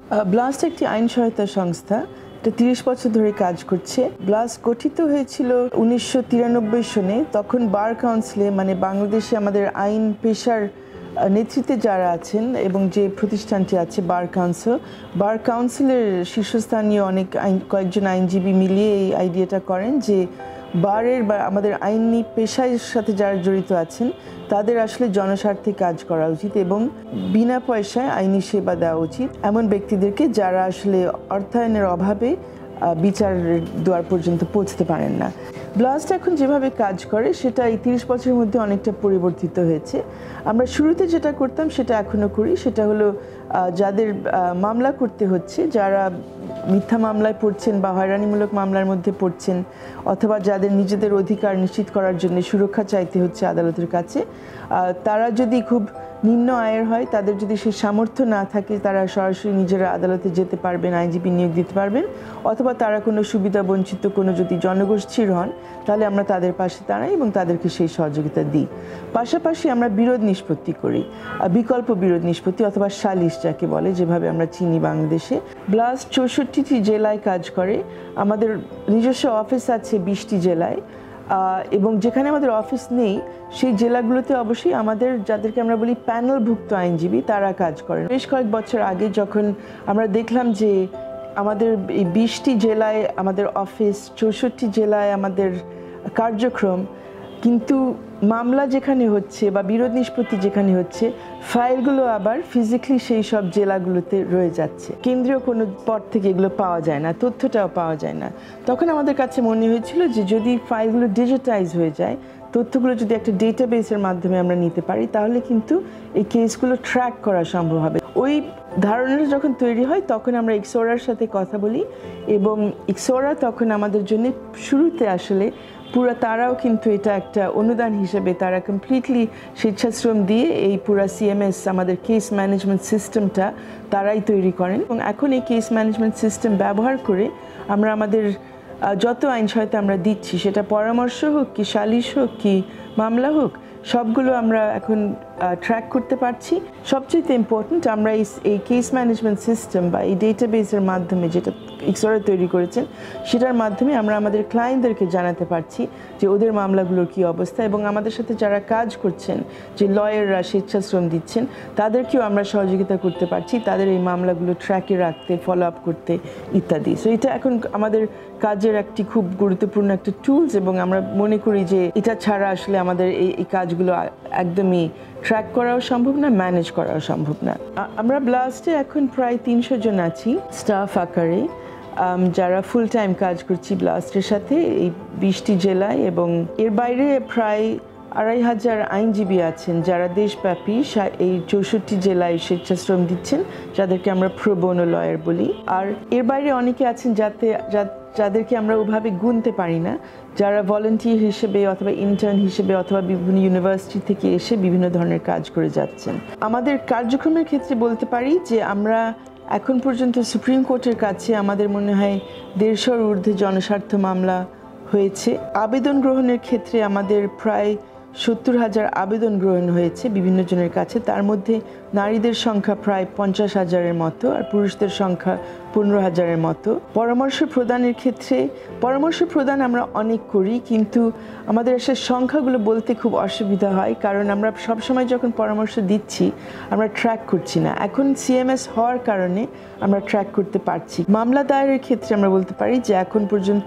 Blast একটি আইন সহায়তা সংস্থা, এটা 30 বছর ধরে কাজ করছে। ব্লাস্ট গঠিত হয়েছিল 1993 সনে। তখন বার কাউন্সিলে মানে বাংলাদেশে আমাদের আইন পেশার নেতৃত্বে যারা আছেন এবং যে প্রতিষ্ঠানটি আছে বার কাউন্সিলের শীর্ষস্থানীয় কয়েকজন আইনজীবী মিলিয়ে এই আইডিয়াটা করেন যে বারের বা আমাদের আইনি পেশার সাথে যারা জড়িত আছেন তাদের আসলে জনস্বার্থে কাজ করা উচিত এবং বিনা পয়সায় আইনি সেবা দেওয়া উচিত এমন ব্যক্তিদেরকে যারা আসলে অর্থায়নের অভাবে বিচার দুয়ার পর্যন্ত পৌঁছতে পারেন না। ব্লাস্ট এখন যেভাবে কাজ করে সেটা এই 30 বছরের মধ্যে অনেকটা পরিবর্তিত হয়েছে। আমরা শুরুতে যেটা করতাম সেটা এখনও করি, সেটা হলো যাদের মামলা করতে হচ্ছে, যারা মিথ্যা মামলায় পড়ছেন বা হয়রানিমূলক মামলার মধ্যে পড়ছেন অথবা যাদের নিজেদের অধিকার নিশ্চিত করার জন্য সুরক্ষা চাইতে হচ্ছে আদালতের কাছে, তারা যদি খুব নিম্ন আয়ের হয়, তাদের যদি সেই সামর্থ্য না থাকে, তারা সরাসরি নিজেরা আদালতে যেতে পারবেন, আইনজীবী নিয়োগ দিতে পারবেন, অথবা তারা কোনো সুবিধা বঞ্চিত কোনো যদি জনগোষ্ঠীর হন তাহলে আমরা তাদের পাশে দাঁড়াই এবং তাদেরকে সেই সহযোগিতা দিই। পাশাপাশি আমরা বিরোধ নিষ্পত্তি করি, বিকল্প বিরোধ নিষ্পত্তি অথবা সালিশ যাকে বলে, যেভাবে আমরা চিনি বাংলাদেশে। ব্লাস্ট 64টি জেলায় কাজ করে। আমাদের নিজস্ব অফিস আছে 20টি জেলায় এবং যেখানে আমাদের অফিস নেই সেই জেলাগুলোতে অবশ্যই আমাদের যাদেরকে আমরা বলি প্যানেলভুক্ত আইনজীবী তারা কাজ করেন। বেশ কয়েক বছর আগে যখন আমরা দেখলাম যে আমাদের এই 20টি জেলায় আমাদের অফিস, 64টি জেলায় আমাদের কার্যক্রম, কিন্তু মামলা যেখানে হচ্ছে বা বিরোধ নিষ্পত্তি যেখানে হচ্ছে ফাইলগুলো আবার ফিজিক্যালি সেই সব জেলাগুলোতে রয়ে যাচ্ছে, কেন্দ্রীয় কোনো পদ থেকে এগুলো পাওয়া যায় না, তথ্যটাও পাওয়া যায় না। তখন আমাদের কাছে মনে হয়েছিল যে যদি ফাইলগুলো ডিজিটাইজ হয়ে যায়, তথ্যগুলো যদি একটা ডেটাবেসের মাধ্যমে আমরা নিতে পারি তাহলে কিন্তু এই কেসগুলো ট্র্যাক করা সম্ভব হবে। ওই ধারণাটা যখন তৈরি হয় তখন আমরা ইক্সোরার সাথে কথা বলি এবং ইক্সোরা তখন আমাদের জন্য শুরুতে আসলে তারাও কিন্তু এটা একটা অনুদান হিসেবে তারা কমপ্লিটলি স্বেচ্ছাশ্রম দিয়ে এই পুরা সিএমএস আমাদের কেস ম্যানেজমেন্ট সিস্টেমটা তারাই তৈরি করেন এবং এখন এই কেস ম্যানেজমেন্ট সিস্টেম ব্যবহার করে আমরা আমাদের যত আইন সহায়তা আমরা দিচ্ছি, সেটা পরামর্শ হোক কি সালিশ হোক কি মামলা হোক, সবগুলো আমরা এখন ট্র্যাক করতে পারছি। সবচেয়ে ইম্পর্ট্যান্ট, আমরা এই কেস ম্যানেজমেন্ট সিস্টেম বা এই ডেটাবেসের মাধ্যমে যেটা ইক্সোরা তৈরি করেছেন সেটার মাধ্যমে আমরা আমাদের ক্লায়েন্টদেরকে জানাতে পারছি যে ওদের মামলাগুলোর কী অবস্থা এবং আমাদের সাথে যারা কাজ করছেন, যে লয়াররা স্বেচ্ছাশ্রম দিচ্ছেন, তাদেরকেও আমরা সহযোগিতা করতে পারছি তাদের এই মামলাগুলো ট্র্যাকে রাখতে, ফলো আপ করতে ইত্যাদি। সো এটা এখন আমাদের কাজের একটি খুব গুরুত্বপূর্ণ একটা টুলস এবং আমরা মনে করি যে এটা ছাড়া আসলে আমাদের এই কাজগুলো একদমই ট্র্যাক করাও সম্ভব না, ম্যানেজ করাও সম্ভব না। আমরা ব্লাস্টে এখন প্রায় 300 জন আছি স্টাফ আকারে, যারা ফুল টাইম কাজ করছি ব্লাস্টের সাথে এই 20টি জেলায় এবং এর বাইরে প্রায় 2500 আইনজীবী আছেন যারা দেশব্যাপী এই 64টি জেলায় স্বেচ্ছাশ্রম দিচ্ছেন, যাদেরকে আমরা প্রো বোনো লয়ার বলি। আর এর বাইরে অনেকে আছেন যাদেরকে আমরা ওভাবে গুনতে পারি না, যারা ভলান্টিয়ার হিসেবে অথবা ইন্টার্ন হিসেবে অথবা বিভিন্ন ইউনিভার্সিটি থেকে এসে বিভিন্ন ধরনের কাজ করে যাচ্ছেন। আমাদের কার্যক্রমের ক্ষেত্রে বলতে পারি যে আমরা এখন পর্যন্ত সুপ্রিম কোর্টের কাছে আমাদের মনে হয় 150-র ঊর্ধ্বে জনস্বার্থ মামলা হয়েছে। আবেদন গ্রহণের ক্ষেত্রে আমাদের প্রায় 70,000 আবেদন গ্রহণ হয়েছে বিভিন্ন জনের কাছে, তার মধ্যে নারীদের সংখ্যা প্রায় 50,000-এর মতো আর পুরুষদের সংখ্যা 15,000-এর মতো। পরামর্শ প্রদানের ক্ষেত্রে পরামর্শ প্রদান আমরা অনেক করি, কিন্তু আমাদের আসলে সংখ্যাগুলো বলতে খুব অসুবিধা হয়, কারণ আমরা সবসময় যখন পরামর্শ দিচ্ছি আমরা ট্র্যাক করছি না। এখন সিএমএস হওয়ার কারণে আমরা ট্র্যাক করতে পারছি। মামলা দায়েরের ক্ষেত্রে আমরা বলতে পারি যে এখন পর্যন্ত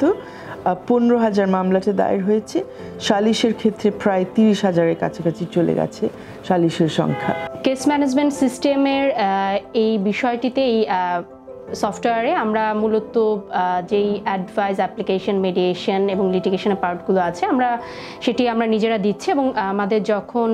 15,000 মামলাতে দায়ের হয়েছে। সালিশের ক্ষেত্রে প্রায় 30,000-এর কাছাকাছি চলে গেছে সালিশের সংখ্যা। কেস ম্যানেজমেন্ট সিস্টেমের এই বিষয়টিতে এই সফটওয়্যারে আমরা মূলত যেই অ্যাডভাইস, অ্যাপ্লিকেশন, মেডিয়েশন এবং লিটিগেশনের পার্টগুলো আছে সেটি আমরা নিজেরা দিচ্ছি এবং আমাদের যখন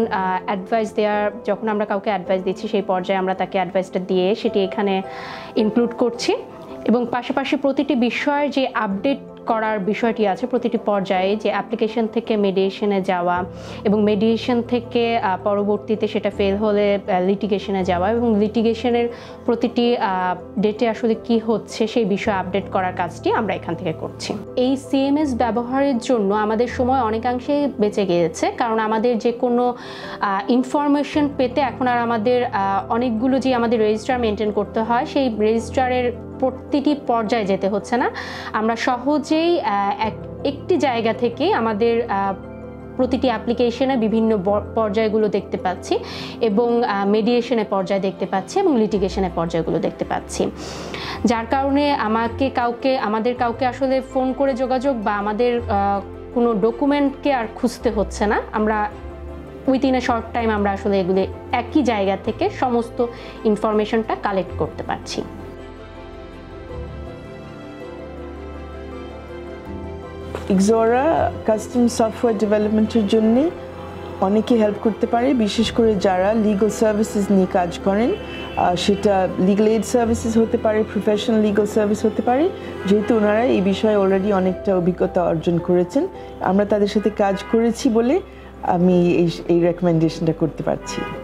আমরা কাউকে অ্যাডভাইস দিচ্ছি সেই পর্যায়ে আমরা তাকে অ্যাডভাইসটা দিয়ে সেটি এখানে ইনক্লুড করছি এবং পাশাপাশি প্রতিটি বিষয়ের যে আপডেট করার বিষয়টি আছে প্রতিটি পর্যায়ে, যে অ্যাপ্লিকেশন থেকে মিডিয়েশনে যাওয়া এবং মিডিয়েশন থেকে পরবর্তীতে সেটা ফেল হলে লিটিগেশনে যাওয়া এবং লিটিগেশনের প্রতিটি ডেটে আসলে কি হচ্ছে সেই বিষয়ে আপডেট করার কাজটি আমরা এখান থেকে করছি। এই সিএমএস ব্যবহারের জন্য আমাদের সময় অনেকাংশে বেঁচে গিয়েছে, কারণ আমাদের যে কোনো ইনফরমেশন পেতে এখন আর আমাদের অনেকগুলো যে আমাদের রেজিস্টার মেনটেন করতে হয় সেই রেজিস্টারের প্রতিটি পর্যায়ে যেতে হচ্ছে না। আমরা সহজেই একটি জায়গা থেকে আমাদের প্রতিটি অ্যাপ্লিকেশনে বিভিন্ন পর্যায়গুলো দেখতে পাচ্ছি এবং মিডিয়েশনের পর্যায় দেখতে পাচ্ছি এবং লিটিগেশনের পর্যায়গুলো দেখতে পাচ্ছি, যার কারণে আমাদের কাউকে আসলে ফোন করে যোগাযোগ বা আমাদের কোনো ডকুমেন্টকে আর খুঁজতে হচ্ছে না। আমরা উইথিন এ শর্ট টাইম আমরা আসলে এগুলো একই জায়গা থেকে সমস্ত ইনফরমেশনটা কালেক্ট করতে পারছি। ইক্সোরা কাস্টম সফটওয়্যার ডেভেলপমেন্টের জন্য অনেকে হেল্প করতে পারে, বিশেষ করে যারা লিগাল সার্ভিসেস নিয়ে কাজ করেন। সেটা লিগাল এইড সার্ভিসেস হতে পারে, প্রফেশনাল লিগাল সার্ভিস হতে পারে, যেহেতু ওনারা এই বিষয়ে অলরেডি অনেকটা অভিজ্ঞতা অর্জন করেছেন। আমরা তাদের সাথে কাজ করেছি বলে আমি এই রেকমেন্ডেশনটা করতে পারছি।